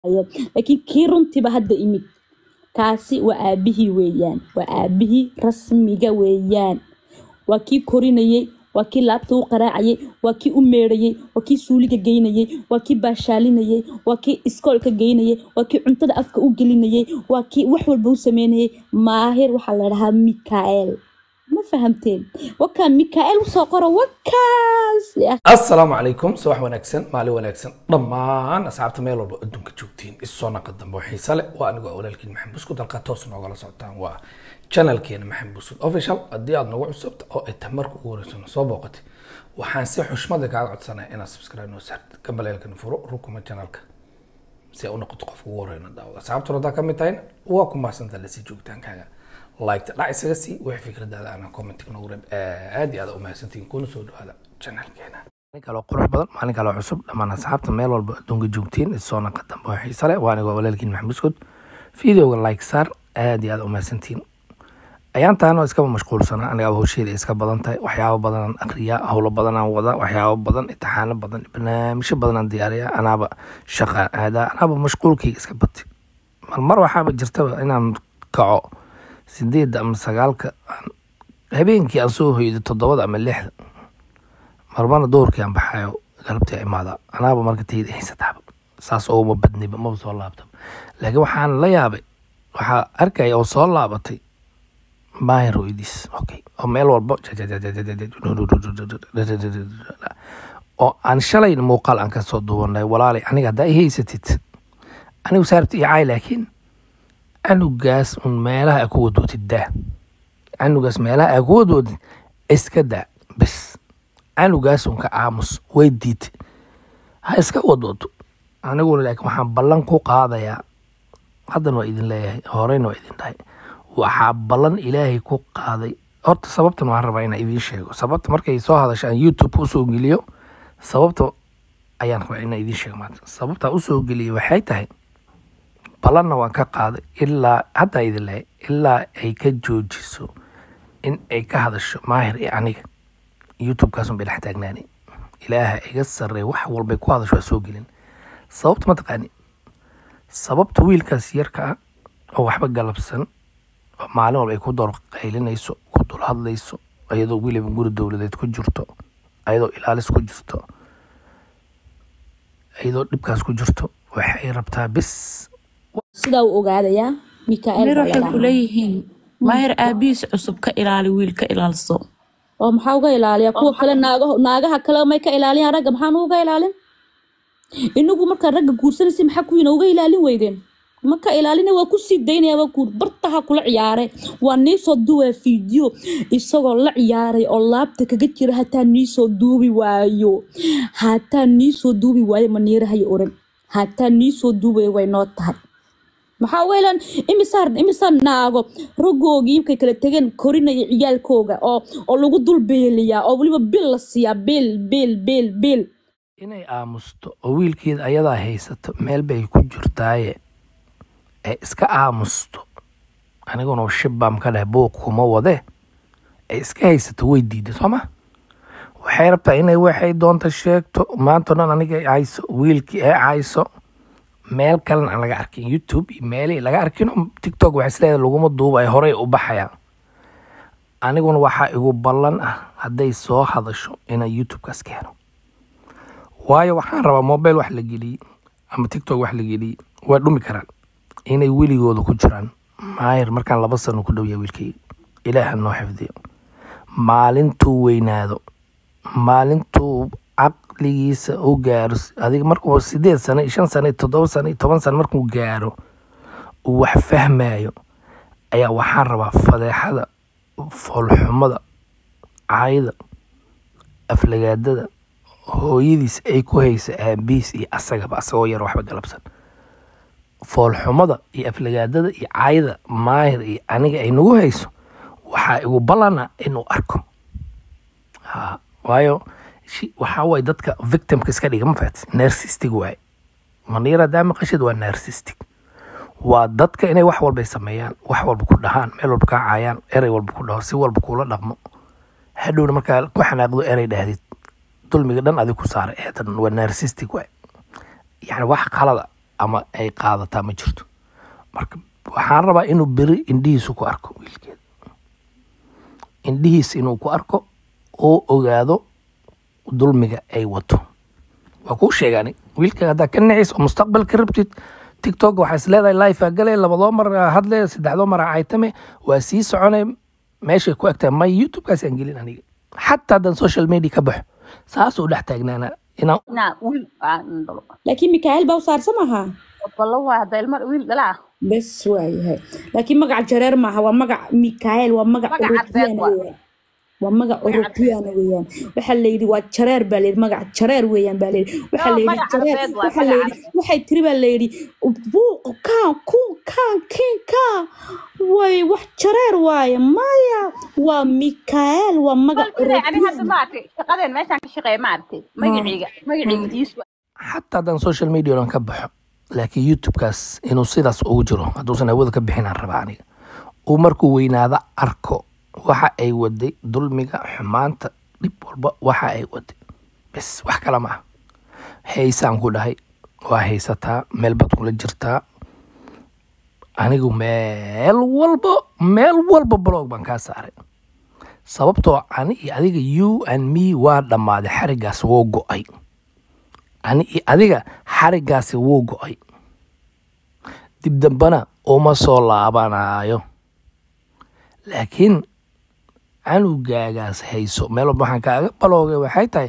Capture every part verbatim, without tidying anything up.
لكن كيرون تبى هدا إيمت كاسي وأبيه ويان وأبيه رسمي جويان وكي كورينيه وكي لابتو قراعيه وكي أميريه وكي سوليك جينيه وكي باشالينيه وكي إسكولك جينيه وكي عنتد أفك أوجلينيه وكي وحول بوسمينه ماهر وحلرها ميكائيل ما فهمتين وكان ميكائيل وساقرا وكاس. السلام عليكم صباح ونكسن مالي ونكسن ضمان أصحاب تميل والبا أدونك جوجتين الصونا قدام بوحيسة لأ وأنا قول لك المحن بسكوت تلقى توصل على صوتان و channel كين محن بسكوت official أدي عاد نوع السبت أو التمرك ورسون صوب وقتي وحنسيح وش ماذا قاعد سنة أنا سبسكرايب نوسر كمل لك نفرق روكم الchannel ك سيأونا قط قف ورينا داود أصحاب ترى دا كمتين وأكون ما سنت اللي سيجوجتان كذا لايك لا يسقسي وحي فكرة هذا أنا كومنت كنا ورب عادي هذا وما سنتين كونوا سودوا هذا channel كينا مالك على قرح بدل مالك على عصب لما أصحاب تميل والبدون جوجتين الصونا قدام بوحي صلاة وأنا قول لك المحن بسكوت فيديو لايك صار عادي هذا وما سنتين أيام تانو إسكاب مشغول سنة أنا أبغى شيء إسكاب بدن تاي وحياة بدن أقرياء هولا بدن وضع وحياة بدن امتحان بدن برنامج بدن ديارية أنا أبغى شقة هذا أنا أبغى مشغول كي إسكاب بتي المرة حابة جرتها أنا كعو سديد أم سجالك هبين كي أنسوه يد تضوض أم اللحظة مربانا دور كي أم بحايو قلبت يا ماذا أنا أبغى مركز تيجي حس تعب ساس أو مبدني ما بصور لابتوب لكن وحان لا يابي وح أركي أو صور لابتي ماهر ويديس أوكي أميل والبو أو أن شلي الموقال أنك صدقون لا ولا لي أنا قد هي ستت أنا وسارت إعاي لكن أنا جاس من مالها أكود وتده أنا جاس مالها أكود ود إسكده بس أنا جاس ونك عامس ويديت هاي إسكود ود أنا أقول لك ما حنبلن كوق هذا يا هذا نوع إذن لا هورين نوع إذن لا waxaa balan ilaahay ku qaaday horta sababtan waan rabaa inaan idin sheego sababta markay soo hadashaan YouTube u soo geliyo sababta ayaan rabaa inaan idin sheego maanta sababta u soo geliyo waxay tahay balanna waan ka qaaday ilaa hadda idin leeyahay ilaa ay ka joojiso in ay ka hadasho maahir ee aniga YouTube kaasoo bil xataagnaani ilaaha iga sarreey wax walba ku hadasho soo gelin sababta ma taqaani sababta wiilkaas yarka oo waxba galabsan maalin walba ay ku door qaylinayso ku dul hadlayso ayadoo wiliba guri dawladeed ku jirto ayadoo ilaalis ku jirto ayadoo dhibkaas ku jirto waxay rabtaa bis sida uu ogaadaya Mikael waxay ku leeyihiin maahir aabiis cusub ka ilaali wiilka ilaalso oo maxaa uga ilaaliya kuwa kale naagaha naagaha kale ma ka ilaaliyaan ragga maxaan uga ilaalin inagu marka ragga guursanaysi maxaa ku inoo uga ilaalin weydeen ما كإلالينا وكوسي ديني وكور برتها كل عياره ونيسو دوه فيديو يسوق لا عياره الله بتكجتير حتى نيسو دوبي وايو حتى نيسو دوبي واي منير هاي أورن حتى نيسو دوبي واي نوتها محاولا إمسار إمسار ناقو رجو جيم كي تجن كورينا عيال كوجا أو أو لو قدول بيليا أو بلي بيل السيا بيل بيل بيل بيل إني آمستو أويل كيد أيضا هيست ميل بي كجرتاي iska aamusto aniguna shibam ka leh booq kuma wade iska haysato way diiday soma waxay rabtaa inay waxay doonto sheegto maanta dhan aniga ayso wiilkii ay ayso meel kale aan laga arkin YouTube email laga arkin TikTok waxa isleeyahay laguma duubay hore u baxaya aniguna waxa igu ballan ah haday soo hadasho in YouTube kaas keeno waayo waxaan rabaa mobile wax la geliyo ama TikTok wax la geliyo waa dhumi karaan inay wiligooda ku jiraan maayir markaan laba sano ku dhawiya wiilkay ilaaha noo xifdiyo maalintuu weynaado maalintuu aqligiisa u gaaro adiga markuu sideed sano shan sano toddoba sano toban sano markuu gaaro uu wax fahmayo ayaa waxaan rabaa fadeexada foolxumada caayda aflagaadada hooyadiis ay ku haysa aabiis iyo asagaba asagoo yar waxba galabsan foolxumada iyo aflagaadada iyo caayda maahir iyo aniga ay nagu hayso waxa igu balana inuu arko ha waayo waxa way dadka victimka iska dhiga ma faat narcissistic way maniira daama qashid waa narcissistic waa dadka inay wax walba sameeyaan wax walba ku dhahaan meel walba ka caayaan eray walba ku dhaho si walba kula dhaqmo hadhowna marka ku xanaaqdo eray dhahdid dulmiga dhan adigu ku saaray ee tan waa narcissistic way yani wax qalada ama ay qaadataa ma jirto. Marka waxaan rabaa inuu beri indhihiisu ku arko wiilkeeda, indhihiis inuu ku arko oo ogaado dulmiga ay wato. waa kuu sheegani wiilka haddaa ka nacis oo mustaqbalka rabtid tiktok waxaa is leedahay life gale labadoo mar hadle saddexdoo mar caytame waa sii socone meeshay ku egtahay may youtube kaas aan gelin aniga xataa haddaan social media ka baxo saasuu dhex taagnaana inaan ina wiil aan dhalo laakiin mikael baa u saarsan maaha wallo waa hadda ilmo wiil dhalaa bes waayahay laakiin magaca jareer maaha waa magac mikael waa magac Magac European caddeed waa. weeyaan waa magac European weeyaan waxaa la yidhi waa jareer baa la yidhi magac jareer weeyaan baa la yidhi waxaa Yoo, la yidhi magac jareer caddeed waa, waxaa la magac yidhi waxay tiri baa la yidhi buuq kaan kun kaan kin kaan way wax jareer waaye maya waa mikael waa magac balbile ani hadda European maartay shaqadeen meeshaan ka shaqeeya maartay magaciiga magaciiga iisu xataa haddaan social media dhan ka baxo laakiin youtube-kaas inuu sidaas ugu jiro hadduusan hawada ka bixinaan rabaa aniga uu markuu weynaada arko waxa ay waday dulmiga xumaanta dhib walba waxa ay waday bes wax kale ma ah haysaan ku dhahay waa haysataa meel baad kula jirtaa anigu meel walba meel walba blog baan kaa saaray sababtoo ani iyo adiga you and me waa dhammaaday xarigaas wuu go-ay ani iyo adiga xarigaasi wuu go-ay dib dambana uma soo laabanayo laakiin canugaagaas hayso meel walba waxaan kaaga baloogay waxay tahay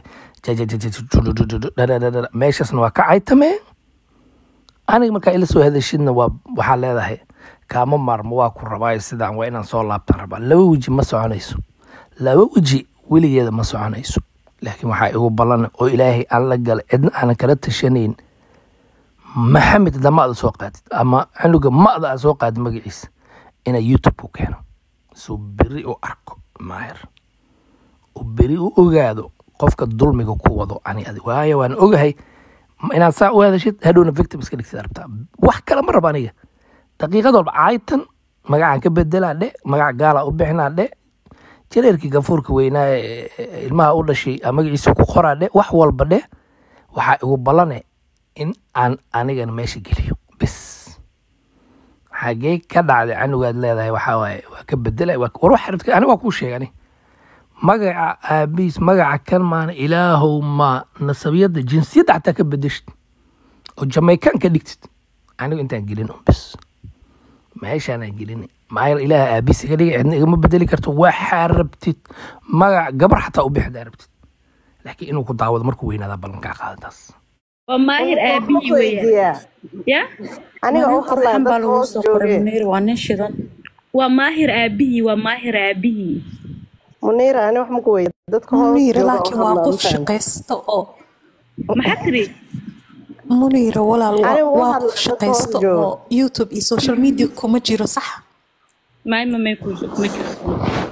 meeshaasna waa ka caytamee aniga markaa ila soo hadashidna waa waxaa leedahay kaama maarmo waa ku rabaayo sidaan waa inaan soo laabtaan rabaa laba weji ma soconayso laba weji weligeeda ma soconayso laakiin waxaa igu ballan oo ilaahay aan la galay cidna aanan kala tashanayn maxamed hadda ma-da soo qaadid ama canuga ma-da aad soo qaadid magaciisa inaa youtube ku keeno suu beri u arko maahir uu beri u ogaado qofka dulmiga ku wado ani adi waayo waan ogahay inaad saa u hadashid hadhowna victim iska dhigtid arabtaa wax kale ma raba aniga daqiiqad walba caaytan magacaan ka bedelaa dhe magac gaala u bixinaa dhe jareerkii gafuurka weynaa ee ilmaha u dhashay magaciisa ku qoraa dhe wax walba dhe waxaa igu ballane in aan anigana meesha geliyo bes xagee ka dhacday canugaad leedahay waxaa waaye waa ka bedelay war wax rabta aniga waa kuu sheegani magaca aabiis magaca kan maana ilaahow ma nasabiyadda jinsiyadda xataa ka bedeshid oo jamaican ka dhigtid anigu intaan gelin un bes meeshaanaan gelin maayar ilaaha aabiis iga dhigay cidna igama bedeli karto waxaa rabtid magac gabar xataa u bixida rabtid laakiin inuu ku daawado markuu weynaada ballankaa qaadataas waa maahir aabihii weeyaan ya aniga oo hadlaa waxaan baa dad lagu hoos soo qoray joogeen Munir waa nin shidan waa maahir aabihii waa maahir aabihii muniira ani wax ma ku weyda dadka hoos muniira jooga laakiin oo waa hadlaa qof ma fahamtid shaqaysta oo maxaa tiri muniira walaal waa aniga waa waxaa qof dadka hoos shaqaysta jooga oo youtube iyo social media kuma jiro sax maay mamay ku kuma jirto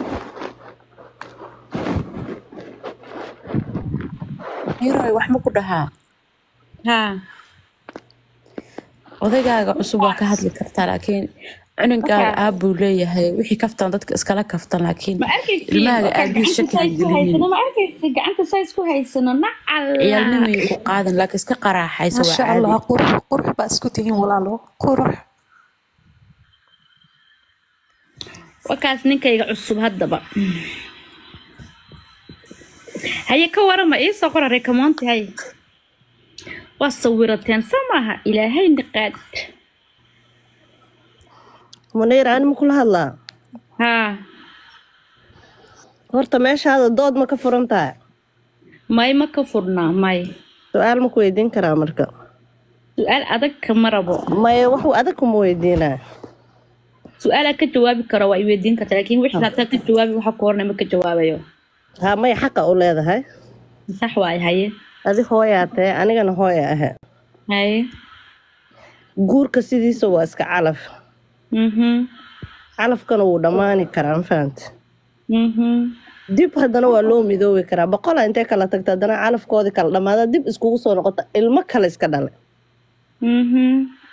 Munir wax ma ku dhahaa haa odaygaaga cusub waa ka hadli kartaa laakiin cunugaaga aab buu leeyahay wixii kaftan dadka iskala kaftan laakiin ma arkaysiin ilmahaaga aabiis shaki ha gelinin ma arkaysiin gacanta saa isku haysano nacala ciyaalnimay ku qaadan laakiin iska qaraaxaysa waa maasha caadi allah qurux qurux baa isku tihiin walaalo qurux wakaas ninkayga cusub haddaba haye ka warama ii soo qora recommend hay waa sawirateen samaha ilaahay niqaad muniira ani ma kula hadlaa haa horta meeshaada dood ma ka furan tahay may ma ka furnaa may su-aal ma ku weydiin karaa marka su-aal adag kama rabo maya wax adag kuma weydiinaa su-aalaa ka jawaabi karo waa i weydiin karta laakiin wixii hataa ka jawaabi waxa ku horna ma ka jawaabayo ha maya xaqa u leedahay sax waay haye adi hooyaa tahay anigana hooya ahe haye guurka sidiisa waa iska calaf mhm calafkana wuu dhammaani karaa ma fahamti mhm dib haddana waa loo midoobi karaa boqola intay kala tagta haddana calafkoodii kala dhammaada dib iskugu soo noqota ilmo kale iska dhalay mhm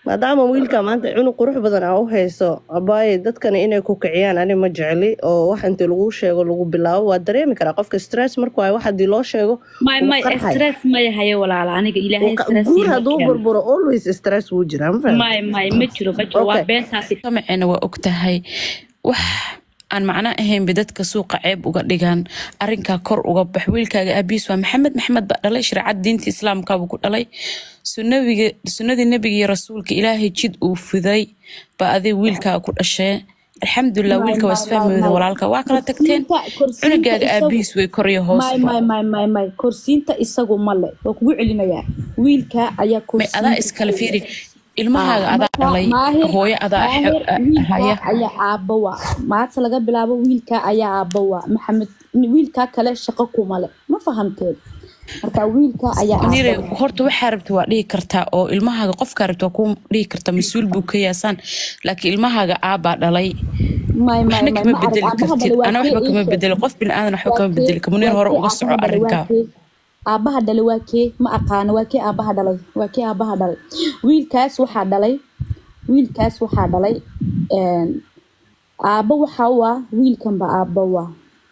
maadaama wiilka maanta cunug qurux badan aa u hayso abaaye dadkana inay ku kiciyaan ani ma jecli oo wax intii lagu sheego lagu bilaabo waa dareemi karaa qofka stress markuu ay wax hadii loo sheego may may stress may hayo walaal aniga ilaahay stress guur haduu burburo always stress wuu jiraa ma fahmi may may ma jiro ma jiro waa beentaasi samcina waa ogtahay wax aan macna ahayn bidadka suuqa ceeb uga dhigan arinka kor uga bax wiilkaaga abiis waa maxamed maxamed ba dhalay shariicad diinta islaamka uu ku dhalay sunnabiga sunnadii nabiga iyo rasuulka ilaahay jid uu fiday ba adii wiilkaaga ku dhashay alxamdulillah wiilka waa isfahmay walaalka waa kala tagteen cunugaaga abiis way koriyo hoos may may may may may kursiinta isagu male waa kugu celinaya wiilka ayaa kursiinta adaa iskala fiiri ilmahaaga adaa dhalay hooyo adaa haya ayaa aabba waa maanta laga bilaabo wiilka ayaa aabba waa maxamed wiilka kale shaqo kuma le ma fahamteen marka wiilka ayaa nire horta waxa rabta waa dhigi kartaa oo ilmahaaga qofka rabta ku dhigi karta mas'uul buu ka yaasan laakiin ilmahaaga aabba dhalay may may waxna kama bedeli kartid ana waxba kama bedeli qof bin aadan waxba kama bedeli kamunir hore uga soco arrinka aabaha dhalay waa kee ma aqaan waa kee aabaha dhalay waa kee aabaha dhalay wiilkaas waxa dhalay wiilkaas waxa dhalay een aabba waxa waa wiilkan ba aabba waa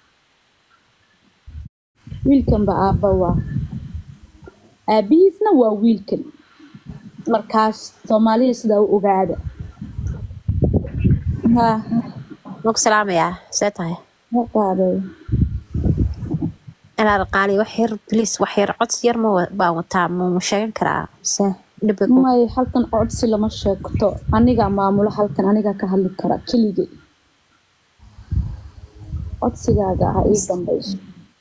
wiilkan ba aabba waa aabihiisna waa wiilkan markaas Soomaaliya sida uu ogaada ha Nok salaamaya seetahay ma qaaday أنا القالي وحير بليس وحير عدس يرمو باوتا مو مشاكل كرا سه دبكو ما halkan codsi lama sheegto aniga maamulo halkan aniga ka hadli kara kaliye codsigaaga ha ii dambayso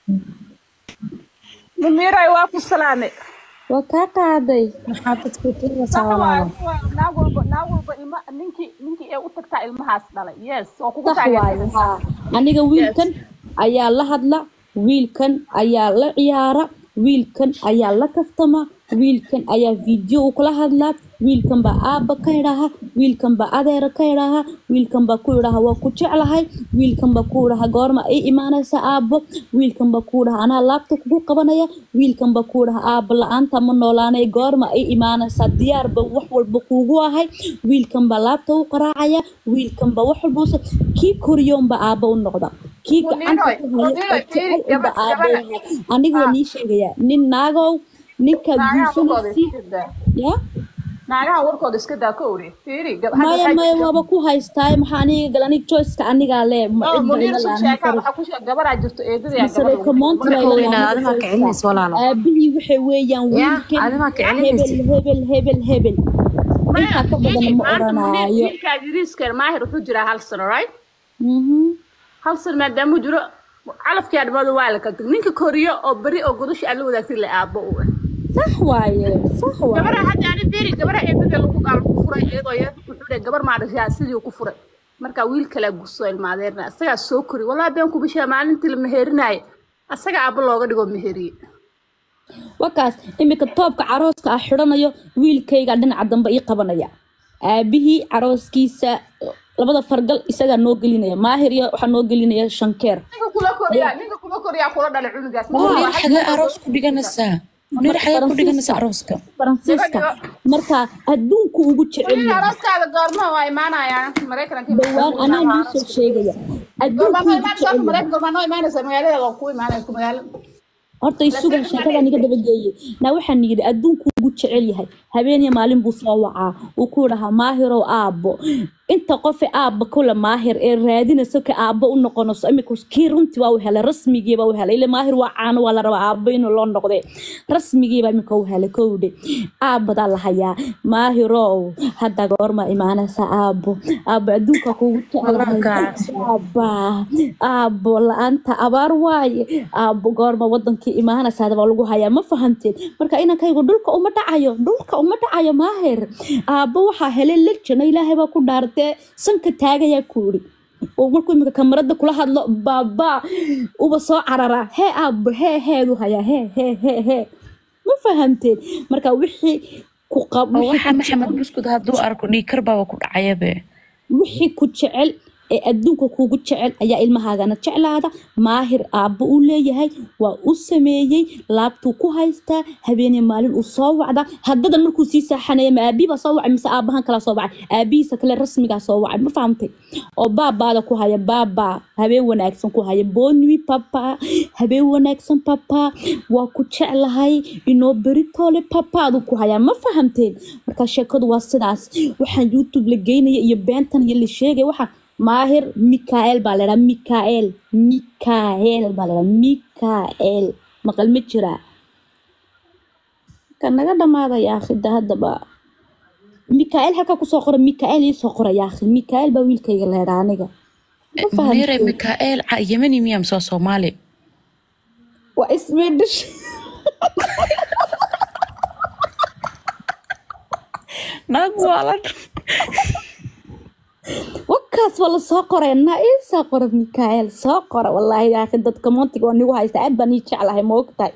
Mumiray waa ku salaamay waa ka qaaday maxaafadku tii salaam naagulba naagulba ilma ninki ninki ee u tagtaa ilmahaas dhalay yes oo kugu taageertaa aniga wiilkan ayaa la hadla wiilkan ayaa la ciyaara wiilkan ayaa la kaftama wiilkan ayaa video u kala hadlaa wiilkan ba aabba ka yiraahdo wiilkan ba adeer ka yiraahdo wiilkan ba ku yiraahdo waa ku jeclahay wiilkan ba ku yiraahdo goorma ay iimaanaysa aabbo wiilkan ba ku yiraahdo ana laabta kugu qabanaya wiilkan ba ku yiraahdo aabba la'aanta ma noolaanay goorma ay iimaanaysa diyaar ba wax walba kugu ahay wiilkan ba laabta u qaraacaya wiilkan ba wax walba kii koriyoon ba aabba u noqda kii gacanta ku haya aniga nii sheegaya nin naagow ninka guursanaysi ya naagaha warkooda iska daa ka ori fiiri maya maya waaba ku haystaa maxaa aniga galani choice-ka aniga le ma cidna la sheeka waxa ku sheeg gabar jirto eedada gabadha aabihi waxay weeyaan wiilkan hebel hebel hebel inta ka badan ma oranayo wiilka yiriiska maahir wuxuu jiraa hal sano right mhm hal sano maadaama jiro calafkii admada waa la ka tag ninka koriyo oo bari oo godashi aan la wadaagtay la aabbo u صح وايه صح وايه gabar hadda aan beeri gabar eedada lagu qaal ku furay iyadoo yar wuxuu dhahay gabar ma dhashay sidii ku furay marka wiil kale guso ilmaadeerna asaga soo kori wallahi been ku bishaa maalintii la meherinaay asaga aabbo looga dhigo meheriye wakaas imika toobka carooska ah xiranayo wiilkayga dhinaca dambe ii qabanaya aabihii carooskiisa labada fargal isaga noo gelinaya maahir iyo waxa noo gelinaya shankeer ninka kula koriya ninka kula koriya kula dhalay cunugaas waxa aroos ku dhiganaysaa نور حياة كل جنس عروسك فرانسيسكا مركا أدونك وجود شعري عروسك هذا قرمه واي مانا يعني مريكا دوان أنا نفس الشيء جاي أدونك وجود شعري مريكا قرمه واي مانا سمعالي لو كوي مانا كمال horta isugu shaqada aniga daba geeyay na waxaan niyad adduunku ugu jecel yahay habeen iyo maalin buu soo wacaa uu ku dhahaa maahir oo aabbo inta qof aabba kula maahir ee raadinayso ka aabbo u noqonayso imika kii runtii waa u helay rasmigii baa u helay ilaa maahir waa caan waa la rabaa aabbo inuu loo noqdo rasmigii baa imika u helay kowde aabada la hayaa maahiro hadda goorma imaanaysa aabbo aabbo adduunka kugu jecel aabba aabbo la'aanta abaar waaye aabbo goorma wadanka imaana saadaba lagu hayaa ma fahanteen marka inankaygu dhulka uma dhacayo dhulka uma dhacayo maahir aabbo waxa helay lajana ilaahay baa ku dhaartay sanka taagaya kuuri oo markuu imika kamarada kula hadlo baba uba soo carara he aabbo he heedu haya he he he he ma fahanteen marka wixii ku qab waxa maxamed buskud haduu arko dhikar baa ku dhacayabe wixii ku jecel ee adduunka kuugu jecel ayaa ilmahaagana jeclaada maahir aabbo u leeyahay waa u sameeyey laabtuu ku haystaa habeenii maalin uu soo wacda haddadan markuu sii saaxanaya ma aabihiibaa soo wacay mise aabahan kala soo wacay aabihiisa kale rasmigaa soo wacay ma fahamtay oo baabaada ku haya baabaa habeen wanaagsan ku haya bonui papa habeen wanaagsan papa waa ku jeclahay inoo beritoole papaadu ku haya ma fahamteen marka sheekadu waa sidaas waxaan youtube la geynaya iyo beentan iyo la sheegay waxaan maahir mikael baa la dhahaa mikael mikael baa la dhahaa mikael maqal ma jiraa kan naga dhamaada yaa akhida haddaba mikael halkaa kusoo qora mikael ii soo qora yaa akhi mikael baa wiilkayga la dhahaa aniga منيرة ميكائيل يمني ميام سو صومالي واسمدش نقوالد وكاس والله ساقرة إنها إيه ساقرة ميكائيل ساقرة والله يا أخي دت كمونتك وأني هاي ساعد بني على موقتها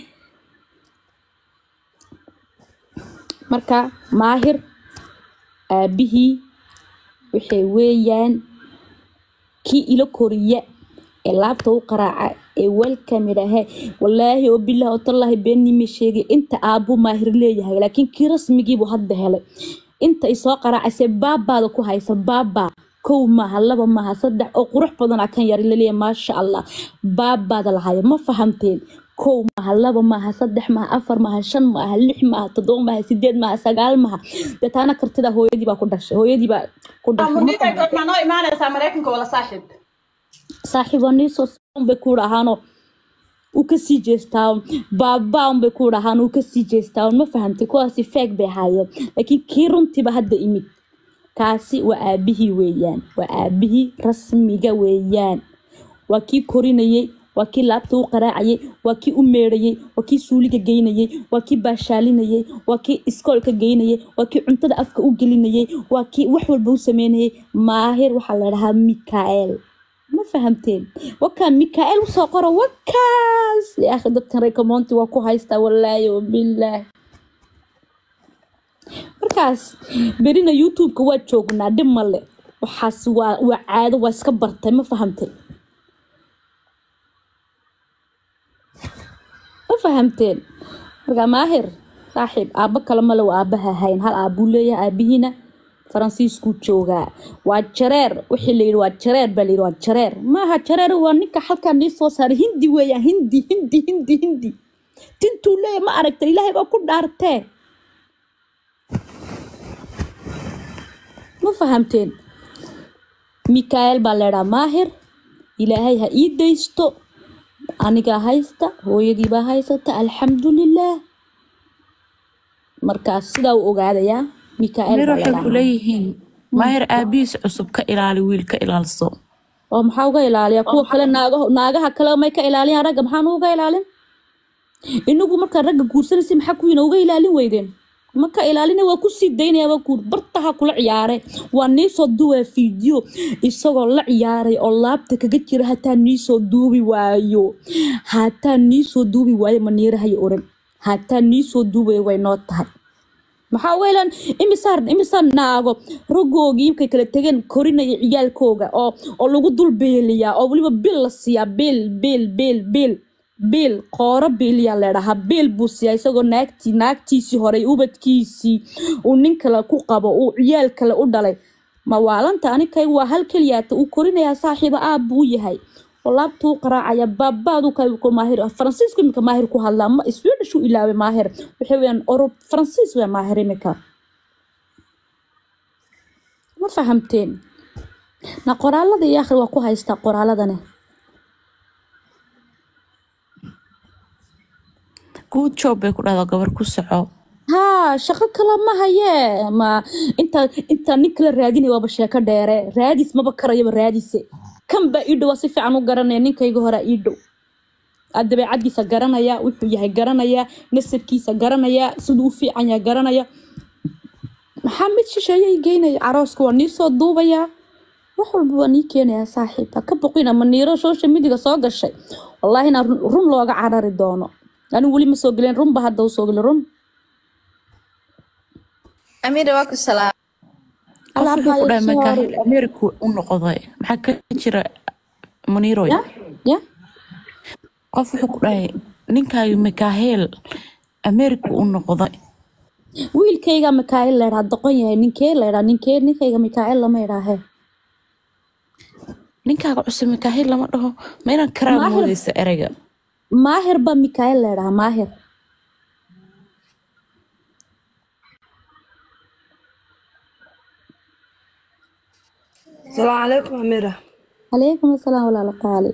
مركا ماهر به وحويان كي إلى كوريا اللابتو قراعة أول كاميرا والله وبالله وطلع بيني مشيجي أنت أبو ماهر ليه هاي لكن كي رسمي جيبو هاد هلا أنت إساق قراعة سباب بعد كو هاي سباب كو ما هلا وما هصدق أو قروح بدنا كان يري لي ما شاء الله باب بعد الهاي ما فهمتين كو ما هلا وما هصدق ما أفر ما هشن ما هلح ما تضم ما هسدد ما سجال ما ده أنا كرت ده هو يدي بقى كدش هو يدي بقى كدش أمنيت أقول ما نوع معنا سامريكن ولا صاحب صاحب ونيسو بكورة هانو وكسي جيستاون بابا بكورة هانو وكسي جيستاون ما فهمت كواسي فاك بهاي لكن كيرون تبى هاد إيمي كاسي وأبيه ويان وأبيه رسمي جويان وكي كوريني وكي لابتو قراعي وكي أميري وكي سولي جيني وكي باشاليني وكي إسكول كجيني وكي عنتد أفك أوجليني وكي وحول بوسميني ماهر وحلرها ميكائيل ما فهمتين وكان ميكائيل وساقرة وكاس يا أخي دكتور ريكومونتي وكو هايستا والله وبالله مركز برينا يوتيوب كواد شوقنا دم مالي وحاس وعاد واسكبرتي ما فهمتين ما فهمتين مركز ماهر صاحب أبا كلمة لو أبها هاين هل أبو ليا أبيهنا فرانسيسكو جوغا waa jareer wixii la yiri waa jareer bal yiri waa jareer ma ha jareer waa ninka halka ni soo saar hindi weeya hindi hindi hindi hindi tintu leey ma aragtay ilaahay baa ku dhaartay ma fahamteen mikael baa leeraa maahir ilaahay ha ii deysto aniga haysta hooyadii baa haysata alxamdulillah markaas sidaa u ogaadaya mikael ميرو حكو ليهين ماهر أبيس عصب كإلالي ويل كإلالصو oo maxaa uga ilaaliya kuwa kale naagaha naagaha kale may ka ilaaliyaan ragga maxaan uga ilaalin inagu marka ragga guursanaysi maxaa ku ina uga ilaalin weydeen ma ka ilaalina waa ku sii daynaya waa ku bartaha kula ciyaaray waa nii soo duway video isagoo la ciyaaray oo laabta kaga jira hataa nii soo duubi waayo hataa nii soo duubi waayo maniirahay oran hataa nii soo duubay way noo tahay maxaa weelan imisar imisar naago rogoogi kay kala tageen korinaya ciyaalkooga oo oo lagu dul beeliya oo waliba bil la siiya bil bil bil bil bil qoora beeliya leedaha bil buu siya isagoo naagti naagtiisi hore ubadkiisi uu nin kale ku qabo uu ciyaal kale u dhalay ma waalanta anikay waa hal kaliyaata uu korinaya saaxiiba aab buu yahay laabtuu qaraacaya baabadu kay ku maahir Francisco imka maahir ku hadlaa ma Swedish u ilaawe maahir waxa weeyaan Europe Francis waa maahir imka ma fahamteen na qoraalada iyo akhri waa ku haysta qoraaladana good job bay ku dhado gabar ku soco ha shaqo kala ma haye ma inta inta nikla raadinay waa sheeko dheere raadis ma bakarayo raadise kan ba ii dhow si fiican u garanaya ninkayga hore ii dhow dabeecadiisa garanaya wuxuu yahay garanaya nasabkiisa garanaya siduu u fiican yahay garanaya maxamed shisheeye geynaya arooska waa nii soo duubaya wax walba waa nii keenaya saaxiib ka boqina maniiro social media soo gashay wallahi na run looga carari doono anigu wali ma soo galeen run ba hadda soo galay run Amira waa ku salaam على wuxuu ku أربعة dhahay sorry makaahil America u noqday maxaa ka jira Muniroy يا يا qof wuxuu ku dhahay ninkaaga makaahil America u noqday wiilkayga Mikael la yiraahdo doqon yahay ninkee la yiraahdo ninkee ninkayga Mikael lama yiraahe ninkaaga cusub makaahil lama dhaho ma inaan karaa maahir moodaysa erayga maahir ba Mikael la yiraahdo maahir السلام عليكم أميرة. عليكم السلام ولا لقالي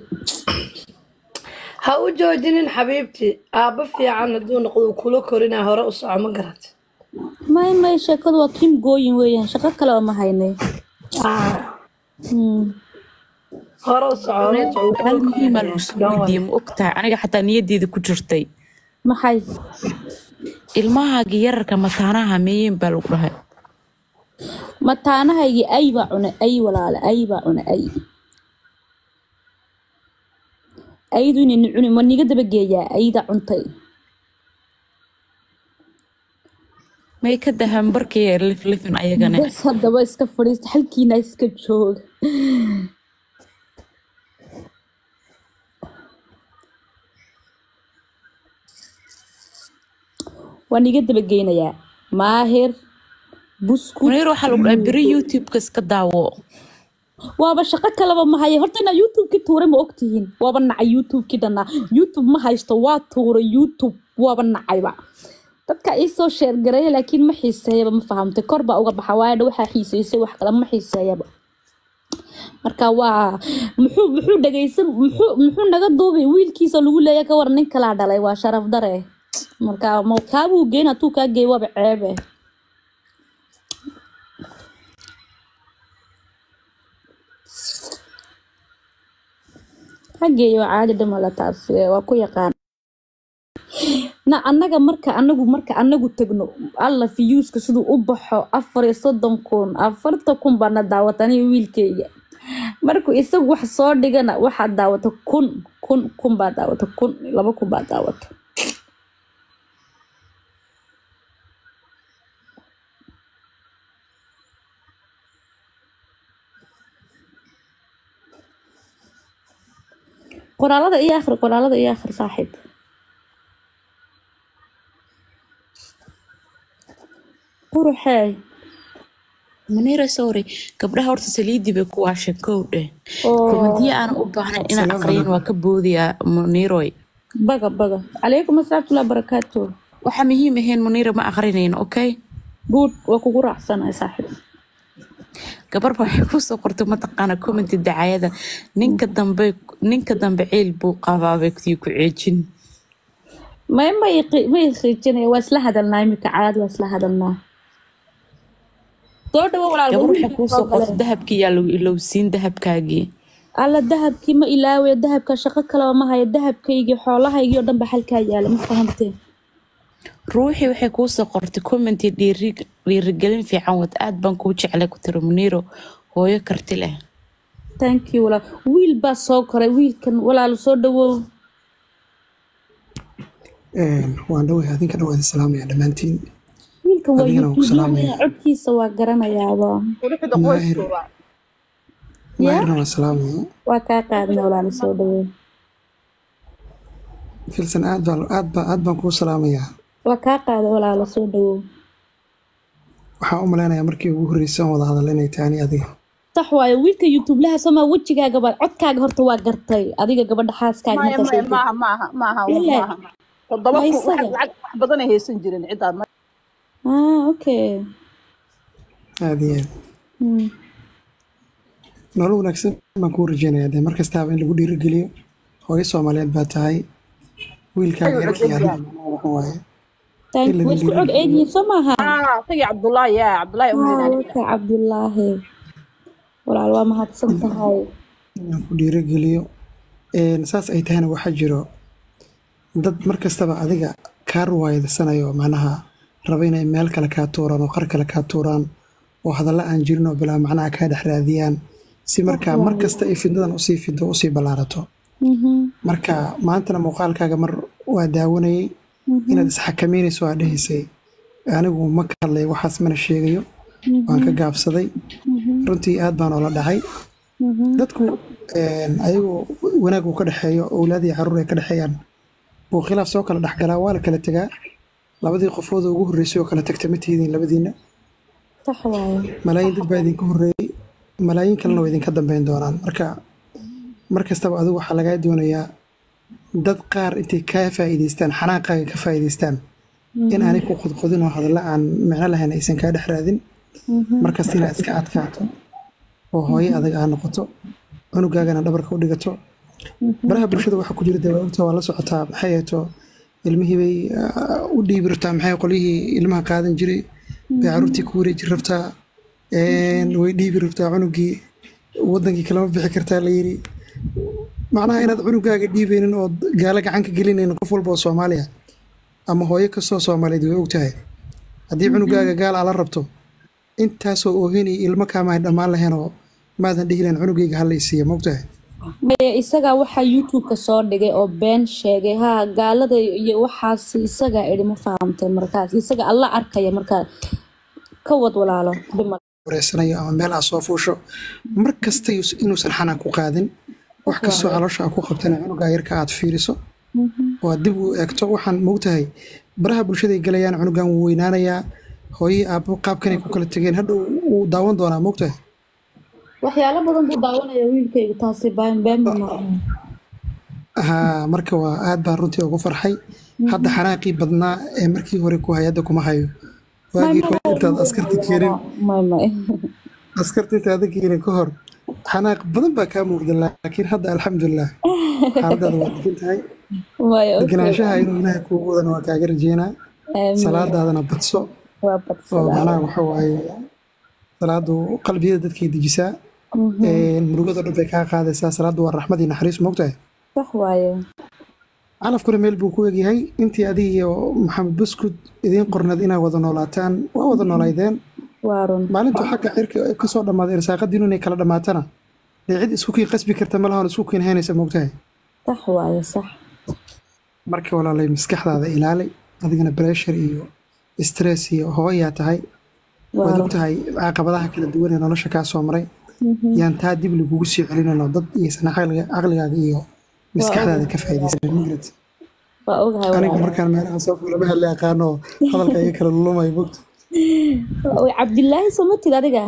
ها u joojinin xabiibti aaba fiican haduu noqdo kula korina hore u soco ma garat ما ما sheekadu waa kim gooyin weeyaan shaqo kale ma haynay hmm hore u soco hore u soco hal muhiim ah lagu soo weydiiyey ma ogtahay aniga xataa niyadeyda ku jirtay maxay ilmahaaga yararka mataanaha meeyeen baa lagu dhahay mataanahaygi ay baa cunay ay walaala ay baa cunay ay aydu inay cunay ma niga daba geeyaa ayda cuntay may ka dahan barkay lif lifin ayagana bas hadaba iska fadhiista halkiina iska joog waa niga daba geynayaa maahir buskud Muniro waxa lagu dhahay bari YouTube-ka iska daawo waaba shaqo kaleba ma hayo horta inaa YouTube-ki tuuray ma ogtihiin waaba nacay YouTube-ki dhanaa YouTube ma haysto waa tuuray YouTube waaba nacayba dadka ii soo share gareeya laakiin ma xiiseeyaba ma fahamtay kor baa uga baxa waayo waxa xiiseysay wax kale ma xiiseeyaba marka waa muxuu muxuu dhageysan muxuu muxuu naga duubay wiilkiisa lagu leeyahay ka war nin kala dhalay waa sharaf dare marka ma kaabu geena tuu ka geey waba ceebe hageeyo caadi dhamala taas waa ku yaqaan na anaga marka anagu marka anagu tagno alla fiyuuska siduu u baxo afar iyo soddon kun afartan kun bana daawatani wiilkayga markuu isagu wax soo dhigana waxa daawata kun kun kun baa daawata kun laba kun baa daawata qoraalada iyo akhri qoraalada iyo akhri saaxiib quruxay Muniro sorry gabdhaha horta saliidi bay ku waashay kowdhe kumadiya aan u baahnay inaan aqriyin waa ka boodiyaa Muniroy baga baga calaykum asalaam wa barakaatu waxa muhiim ahayn Muniro ma aqrinayno okay good waa kugu raacsanahay saaxiib gabar waxay ku soo qortay mataqaana comment dacayada ninka dambe ninka dambe ceel buu qabaabay ku ceejin ما ما يقي ما يخرجني واسله هذا النايم كعاد واسله هذا النا صوت ولا gabar waxay ku soo qortay dahabkii yaa lagu ilowsiin dahabkaagii alla dahabkii ma ilaawe dahabka shaqo kale ma hayo dahabkaygi xoolahaygi oo dhan ba halka yaala ma fahamteen ruuxi waxay ku soo qortay comment dhiiri dhiirigelin fiican wad aad baan ku jeclay ku tiro Muniro hooyo karti leh thank you wala wiil ba soo koray wiilkan walaal soo dhawow waan dhawahay adinka dhawaad salaamaya dhamaantiin wiilkan waa YouTube codkiisa waa garanayaaba maahirna waa salaamaya waa kaa qaadna walaal soo dhawow filsan aad baan aad baan aad baan kuu salaamayaa waa kaa qaada walaal soo dhawow waxaan u maleynayaa markii ugu horreysay aan wada hadal inay taani adiga صح waayo wiilka YouTube laha sama wajigaaga baad codkaaga horta waa gartay adiga gabadha xaaskaaga ma ma ma ma ma toddoba ku wax badan ay haysan jireen cidaad ma ah okay aadiye nolol wanaagsan baan ku rajeynayaa de markastaaba in lagu dhiirigeliyo hooyo Soomaaliyeed baa tahay wiilkaaga yarkiyaada waxa waaye thank you isku cod eedii samaha ah tagi Cabdullaahi ya Cabdullaahi umreedani Cabdullaahi walaal waa mahadsan tahay inaan ku dhiirigeliyo een saas ay tahayna waxa jiro dad markastaba adiga ka ruwaayadasanayo macnaha raba inay meel kale ka tuuraan oo qar kale ka tuuraan oo hadalla aan jirin oo bilaa macnaha ka dhex raadiyaan si marka markasta ay fidadan u sii fido u sii balaarato marka maantana muuqaalkaaga mar waa daawanayay inaad is xakameynayso waa dhahaysay anigu ma kalay waxaas mana sheegayo waan ka gaabsaday runtii aad baan oola dhacay dadku ayagoo wanaag uu ka dhexeeyo awlaad iyo caruur ay ka dhexeeyaan buu khilaaf soo kala dhexgalaa waa la kala tegaa labadii qofood ugu horreysay oo kala tagta ma tihiin labadiina sax waaye malaayiin dad baa idinka horreeyay malaayiin kalena waa idinka dambeyn doonaan marka mar kastaba adigu waxaa lagaa doonayaa dad qaar intay ka faa'iidaystaan xanaaqaaga ka faa'iidaystaan in aanay ku qodqodin oo hadalla aan micno lahayn aysan kaa dhex raadin markasta inaad iska adkaato oo hooyo adag aa noqoto cunugaagana dhabarka u dhigato baraha bulshada waxaa ku jira dee waa ogtaa waa la socotaa maxay ahayto ilmihii bay u dhiibi rabtaa maxay qolyihii ilmaha qaadan jiray bay caruurtii ku wareeji rabtaa way dhiibi rabtaa cunugii wadankii kalama bixi kartaa la yiri macnaha inaad cunugaaga dhiibaynin oo gaalo gacanka gelinaynin qof walba oo Soomaaliya ama hooyo kastoo Soomaaliyeed way ogtahay haddii cunugaaga gaal ala rabto intaasoo oohini ilmo kaama dhammaan lahayn oo maadan dhihilan cunugayga hal isiiyo ma ogtahay maya isaga waxa YouTube-ka soo dhigay oo been sheegay ha gaalada iyo waxaas isaga idhi ma fahamtay markaas isaga alla arkaya markaa ka wad walaalo dhima wareysanayo ama meel aad soo fuusho mar kasta inuusan xanaan ku qaadin wax kastoo caloosha ku qabtana cunugaa yarka aad fiiriso oo dib u eegto waxaan moogtahay baraha bulshada ay galayaan cunugan wuu weynaanayaa hooyii aabbo qaabkanay ku kala tegeen hadda uu daawan doonaa moogtahay waxyaalo badan buu daawanaya wiilkayga taasi baan baan ma aha marka waa aad baan runtii ugu farxay hadda xanaaqii badnaa ee markii hore ku hayada kuma hayo waagii hore intaad askarta keenin askarta intaad keenin ka hor xanaaq badan baa kaa muuqda laakiin hadda alxamdulilah xaaladaada waa degan tahay deganaanshaha inuu ilaahay kuugu wadan waa kaaga rajeynaa salaadaadana badso oo macnaha waxa waaye salaadu qalbiyada dadkay dejisaa murugada dhan bay kaa qaadaysaa salaadu waa raxmad iyo naxariis moogtahay sax waaye calafkuna meel buu ku egyahay intii adiga iyo maxamed buskud idiin qornad inaad wada noolaataan waa wada noolaydeen maalintu xagga cirka ka soo dhammaaday irsaaqadiinu inay kala dhammaatana dee cid isku kiin qasbi karta ma lahan isku kiin haynaysa moogtahay sax waaye sax marka walaalay maskaxdaada ilaali adigana pressure iyo stress iyo hooyaa tahay waad ogtahay caqabadaha kala duwan ee nolosha kaa soo maray yaan taa dib lagugu sii celinayno dad iysan caqligaaga iyo maskaxdaada ka faa'iidaysan migrad waa ogahay aniga markaan meelaha soo fuulama hadla aqaano hadalka iga kala lulumay mogta oo Cabdillaahi Somatid adiga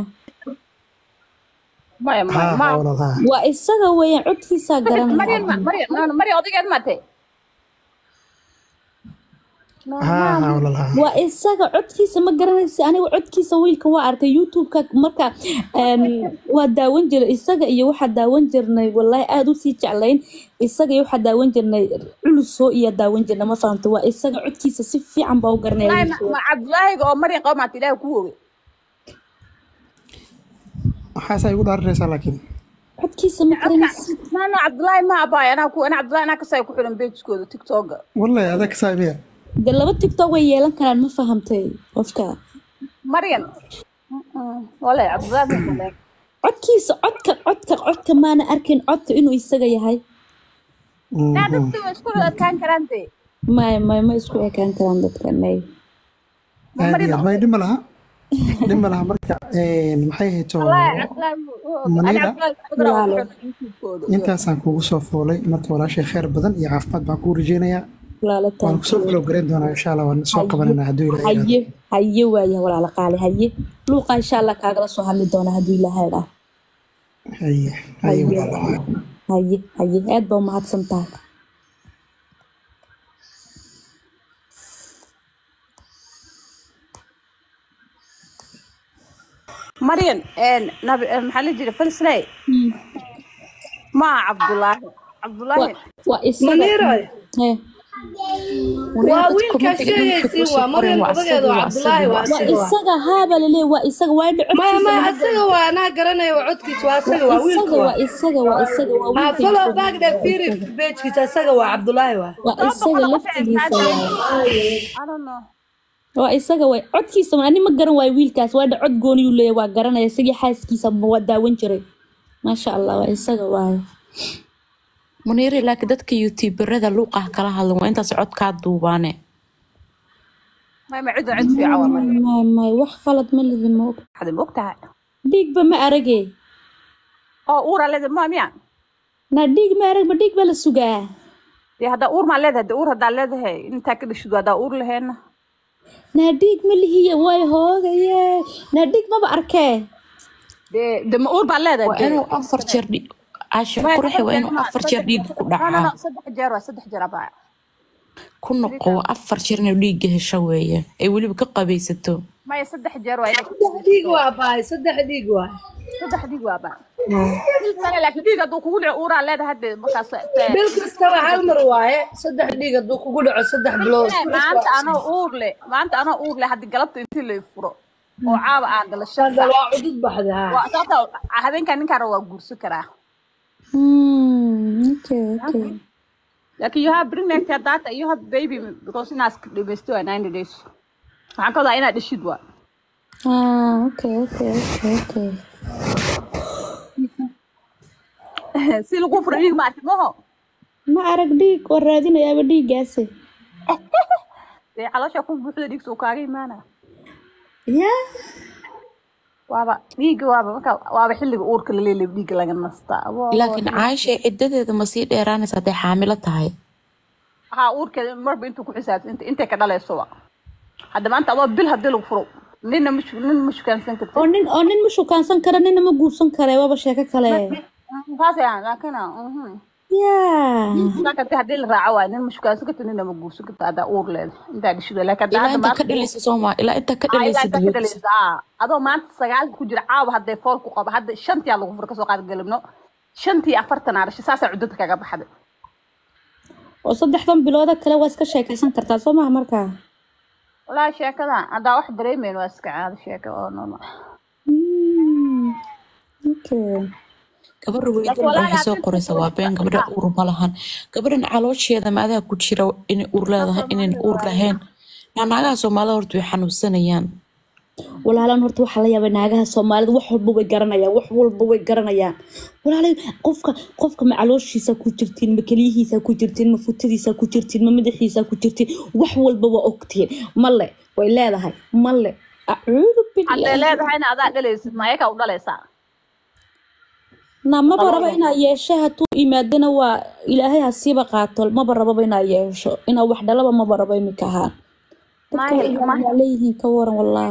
maya maya waa isaga weeyaan codkiisa garan Mariam Mariam Mariam odageed maatay waa isaga codkiisa ma garanaysa aniga codkiisa wiilka waa arkay YouTube-ka marka waa daawan jiray isaga iyo waxa daawan jirnay wallahi aad u sii jeclayn isaga iyo waxa daawan jirnay culuso iyo daawan jirnay ma fahamtay waa isaga codkiisa si fiican baa u garanay ma Cabdillaahi oo Mariam qowmaat ilaahay ku oogay waxa say ugu dhaaraysaa laakiin codkiisa ma garanaysa ma Cabdillaahi ma abay ana ku ana Cabdillaahi ana ka say ku xiran page-kooda TikTok-ga wallahi adag saaybiya de laba TikTok way yeelan karaan ma fahamtay qofka Mariam wallahi Cabdillaahi codkiisa codka codka codka maana arkin codka inuu isaga yahay dadku isku ekaan karantay ma ma ma isku ekaan karaan dadka nay Mariam ma dhima laha dhima laha marka ee maxay hayto Manira intaasaan kugu soo foolay marka walaashay khayr badan iyo caafimaad baan ku rajeynayaa waan kusoo falo garan doonaa insha Allah waan soo qabanana haduu ilaahay haye haye waaya walaal qaali haye luuqa insha Allah kaagala soo hadli doona haduu ilaahay ah haye haye walaal haye haye aad baa mahadsantahay Mariam en nabi maxaa jira falsay ma Cabdillaahi Cabdillaahi waa isaga waa wiilka sheegaysi waa Mariam odageedu Cabdillaahi waa isaga haabale waa isaga waa dhicid ma ma isaga waa ana garanayo codkiisa waa isaga waa wiilka waa isaga waa isaga waa wiilka ha follow back the fiiri page-kiisa isaga waa Cabdillaahi waa waa isaga laftigiisa I don't know waa isaga way codkiisa ani ma garan waay wiilkaas waa cod gooni uu leeyahay waa garanaya isagii xaaskiisa waa daawan jiray ma sha Allah waa isaga waay Muniri laakiin dadka YouTuberada luuqa kala hadlan waa intaas cod ka duubaane ما ما عد عد في عوام ما ما wax khalad ma lihi ma og هذا موقتها dhiigba ma aragee أو أورا لازم ما ميان na dhiig ma arag ma dhiig ba la sugaa دي هذا أور ما لازم هذا أور هذا لازم هي أنت كده شو هذا أور لهنا na dhiig ma lihiye way hoogaye na dhiig maba arkee دي دي ما أور ما لازم waa inuu afar jeer dhiig caasha qurxi waa inuu afar jeer dhiig ku لا لا dhacaa لا صدق جرا صدق جرا بقى ku noqo waa afar jeer inuu dhiigga hesho weeye ay weliba ka qabaysato ما يصدق جرا وين saddex dhiig waa bahay saddex dhiig waa صدق دي وابا لكن دي قد كقول أورا لازم هذا بقى bil kastaba hal mar waaye saddex dhiig hadduu kugu dhaco saddex bilood ما أنت أنا أور لي ما أنت أنا أور لي هذا قلبت أنت اللي يفرق وعاب عند hadda الشمس waa cudud baxda ha وأساسا هذين كان كانوا وجورس كرا hmm okay okay لكن you have bring back that you have baby because الناس بيستوى ninety days هكذا أنا دشيدوا ah okay okay okay okay سيلو كفر ليك ما تبغاه ma arag dhiig war raadinayaaba dhiiggaasi على شو أكون بحث ليك سوكاري مانا yaa وابا ليك وابا مكا وابا حلي بأورك اللي اللي بديك لقى النستا laakiin caasha ciddadeeda ma sii dheeraanaysa hadday xaamilo tahay ها أورك مر بنتو كحسات أنت أنت كذا لا يسوى هذا ما أنت أبغى بيل هدلو فرو نين مش نين مش كان سنك oo nin oo nin ma shukaansan kara ninna ma guursan kare waaba sheeko kale خلاص يعني لكن أها yaa لكن تهدل راعوا نين مش كان سنك نين ما جوس سنك هذا أور لين أنت هذا شو لكن ilaa هذا ما inta ka dhalisa sooma ilaa inta ka هذا dhalisa أنت كده لسه هذا ما أنت سجال كجرا عاو هذا فولك وقاب هذا شنتي على غفر كسوق هذا قلبنا شنتي أفرتنا على شيء ساسع عدتك يا جاب حد oo saddexdan bilooda kale waa iska sheekaysan kartaa soo maha markaa ولا شيء كذا هذا واحد دريمين واسكع هذا شيء كذا نورمال Hmm, okay gabadha weydan waxay soo qoraysa waa been gabadha uur ma lahan gabadhan caloosheeda maadaa ku jira inay uur leedahay inayn uur lahayn naagaha soomaalida horta way xanuunsanayaan walaalan horta waxaa la yaabaa naagaha soomaalida wax walba way garanayaan wax walba way garanayaan walaalay qofka qofka ma calooshiisa ku jirtiin ma keliyihiisa ku jirtiin ma futadiisa ku jirtiin ma madaxiisa ku jirtiin wax walba waa ogtiin male way leedahay male acuudu هذا billahi لا ده هنا هذا دليس ما يكاد دليسا na maba raba inaa yeesho hadduu imaadana waa ilaahay hasiiba qaato maba rababa inaa yeesho inaa wax dhalaba maba rabo imika ahaan ما dadka هي ما waa leeyihiin ka waran wallah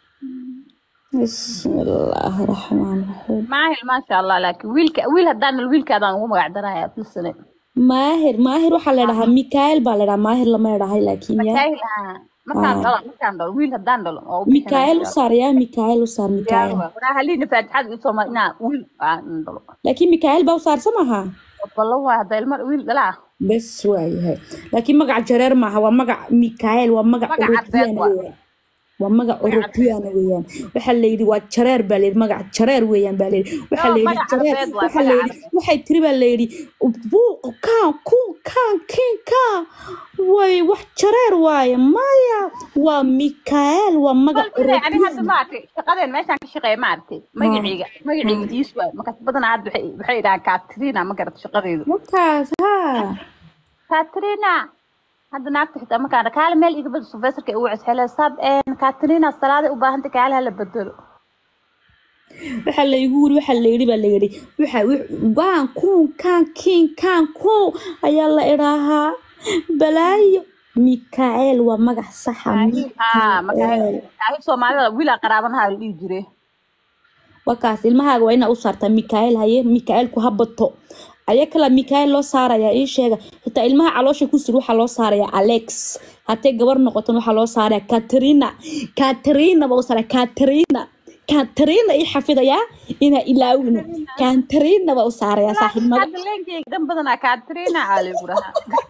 bismillaahi raxmaani raxiim ما هي ما شاء الله لكن ويلك ويل هدان الويل كذا هو ما قاعد يا في السنة maahir maahir waxaa la dhahaa mikael baa la dhahaa maahir lama dhahay laakiin ya مكايل ما كان ضل ما كان ضل ويل هدان ضل أو mikael u saar yaa mikael u saar mikael وأنا هلي نفعت حد يسوى ما نا ويل ضل laakiin mikael baa u saarsan maha والله هذا المر ويل لا bes waayahay laakiin magaca jareer maaha waa magac mikael waa magac ما قاعد european عباد weeyaan waa magac european weeyaan waxaa la yidhi waa jareer baa la yidhi magac jareer weeyaan baa la yidhi waxaa la ما yidhi قاعد jareer عباد waxaa ما la قاعد yidhi waxay tiri baa la yidhi buuq kaan kun kaan kin kaan way wax jareer waaye maya waa mikael waa magac قلت له يعني هذا european ما أعرف شقدين ما كان شقي ما أعرف ما يعيق ما يعيق يسوى ما كنت بدنا عاد بحي بحي إذا كاترينا ما قدرت شقدين markaas haa كاترينا هذا ناقص حتى ما كان كان ميل يقبل سوفيسر كي وعس حلا صاب إن كاترينا الصلاة وباهنت كعلها اللي بدله waxaa la igu wuri waxaa la yidhi baa la yidhi waxa waan kun kaan kin kaan kun ayaa la idhaahaa balaayo mikael waa magac saxa ها ما كان mikael هاي سومالي ولا قرابنا هاي اللي يجري wakaas ilmahaaga waa inaa u saartaa mikael haye mikaelku ha bato aya kala mikael loo saarayaa ii sheega xitaa ilmaha caloosha ku sir waxaa loo saarayaa alex haddee gabar noqotan waxaa loo saarayaa katrina katrina baa u saaraya katrina katrina ii xafidayaa inaa ilaawina katrina baa u saarayaa saaxiib magac هذا اللي يجي دم بدنا كاترينا على وراها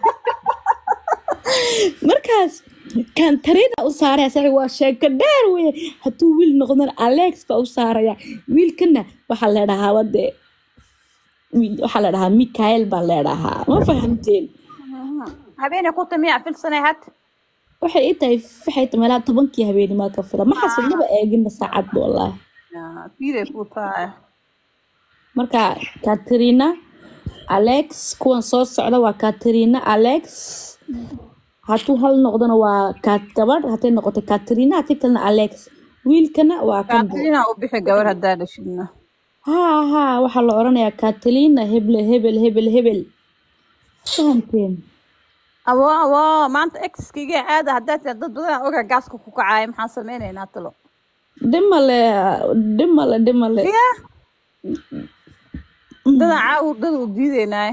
markaas katrina u saaraya saaxiib waa sheeko dheer weye hadduu wiil noqdana alex baa u saaraya wiilkana waxaa la dhahaa wadee wiil waxaa la dhahaa mikael baa la dhahaa ma fahamteen هبين كنت مية في السنة هات waxay ii tahay waxay tahay meelaha tobankii habeenimaa ka fila ma xasuudnaba eegina saacad wallahi في ذي كوتا marka katrina alex kuwan soo socda waa katrina alex hadduu hal noqdona waa kat gabadh hadday noqoto katrina haddii kalena alex wiilkana waa kan katrina u bixi gabar haddaa dhashidna haa haa waxaa la oranayaa katrina heble hebel hebel hebel fahamteen abo abo maanta exkiga caada haddaa tia dad badan oga gaaska ku kacaaya maxaan sameynaynaa talo dhimale dhimale dhimale dadan caawur dad u diideynaaye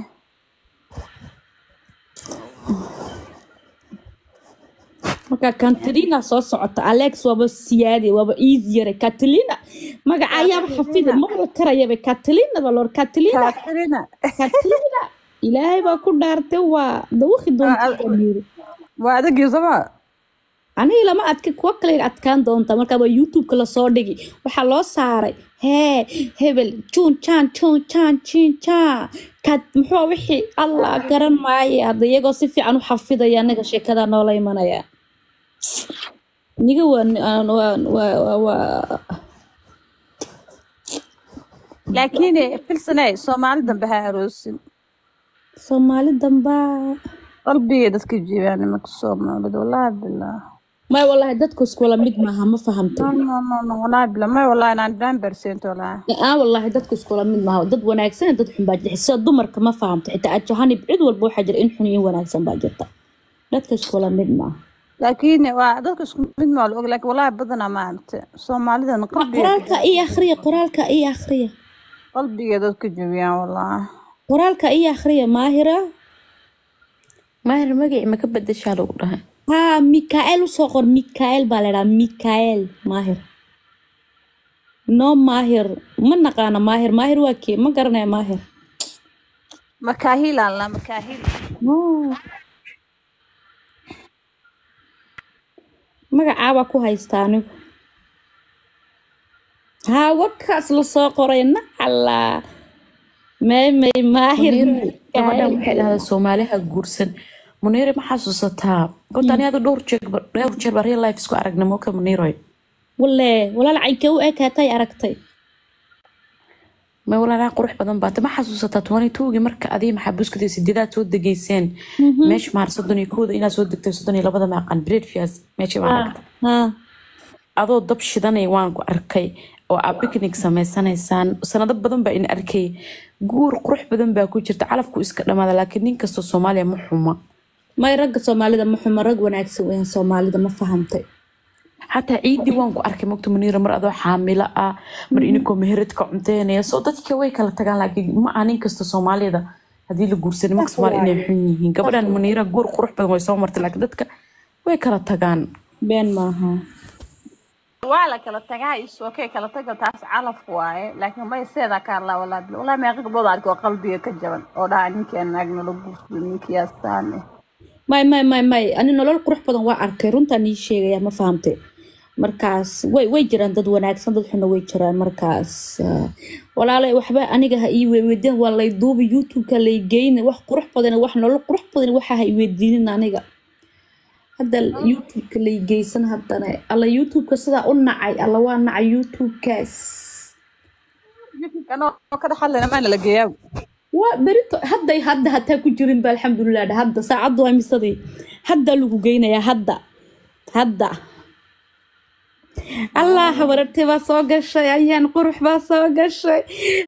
marka katrina soo socota alex waaba siyaade waaba easier katrina magaca ayaaba xafida ma la karayaba katrina balor katrina katrina katrina ilaahay baa ku dhaartay waa dawaqi doonta waa adagii sama aniga lama adka kuwa kale adkaan doonta marka waa youtube-ka la soo dhigi waxaa loo saaray hee hebel juun jaan juun jaan jiin jaan kad muxuu wixii allah garan maaye hadda iyagoo si fiican u xafidaya anaga sheekada noola imanaya niga waa laakiin filsanay soomaali dambe ha aroosin soomaali damba qalbiga dadka jiibaan ma soo maamulid wallahi billah may wallahi dadku isku wala mid maaha ma fahamtay no no no wallahi billah may wallahi nine percent wallahi ah wallahi dadku isku wala mid maaha dad wanaagsan dad xun baa jirta sida dumarka ma fahamtay xitaa ajahani cid walba waxa jira in xun iyo wanaagsan baa jirta dadka isku wala mid maaha laakiin waa dadka isku mid ma og laakiin wallahi badana ma anta Soomaalida qalbiga qoraalka iyo akhriya qoraalka iyo akhriya qalbiga dadka jiibiyaan wallahi qoraalka iyo akhriya maahira maahir magaci ma ka bedeshaa lagu dhahay ها ميكائيل وصقر ميكائيل بالرا ميكائيل ماهر نو ماهر من نقانا ماهر ماهر واكي ما قرنا ماهر مكاهيل الله مكاهيل نو ما عابا كو هايستانو ها وكاس لصقرين على ما ما ماهر gabadha waxay dhahay Soomaaliha guursan Munir ma xasuusataa qoftan aad dhowr jeer dhowr jeer bari life isku aragnimo ka Munir walle wala lacag u eekaatay aragtay ma wala qurux badan baad ma xasuusataa twenty-two marka adii maxabuskada sideedaad soo dageyseen meesh maar soddon iyo kow inaad soo degtay soddon iyo laba ma aqaan breakfast meesh ma aragtay ha adoo dab shidanay waan ku arkay oo aad picnic sameysanaysaan sanado badan baa in arkay guur qurux badan baa ku jirta calafku iska dhamaada laakiin nin kasto Soomaaliya ma xuma ما يرجع Soomaalida ma xuma rag wanaagsan weyn Soomaalida ma fahamtay حتى عيدي وان ku arkay mogto Munir mar adoo xaamila ah mar inko meheradka cunteynaya soo dadka way kala tagaan laakiin ma aanin kasto Soomaalida hadii la guursan ma Soomaali inay xun yihiin gabadhan Munir guur qurux badan way soo martay laakiin dadka way kala tagaan been maaha waa la kala tagaa isoo kay kala tagaa taas calaf waaye laakiin ma seeda ka la walaad wala ma qaqbad arko qalbiga ka jaban oo dhaa ninkeen naagna la guursan ninkiyaastaan may may may may ani nolol qurux badan waa arkay runtaan ii sheegaya ma fahamtay markaas way way jiraan dad wanaagsan dad xun way jiraan markaas walaalay waxba aniga ha ii weydin waa lay duubi youtube-ka lay geeyna wax qurux badan wax nolol qurux badan waxa ha ii weydiinin aniga hadda youtube-ka lay geeysan haddana alla youtube-ka sida u nacay alla waa nacay youtube-kaas youtube-ka noo ka dhaxalna ma la geeyaa وبريتو هدا هدا هتا كجرين بالحمد لله هدا ساعد وهي مصدي هدا لو جينا هدا هدا الله ورتي با سو غشاي ayaan qurux ba soo gashay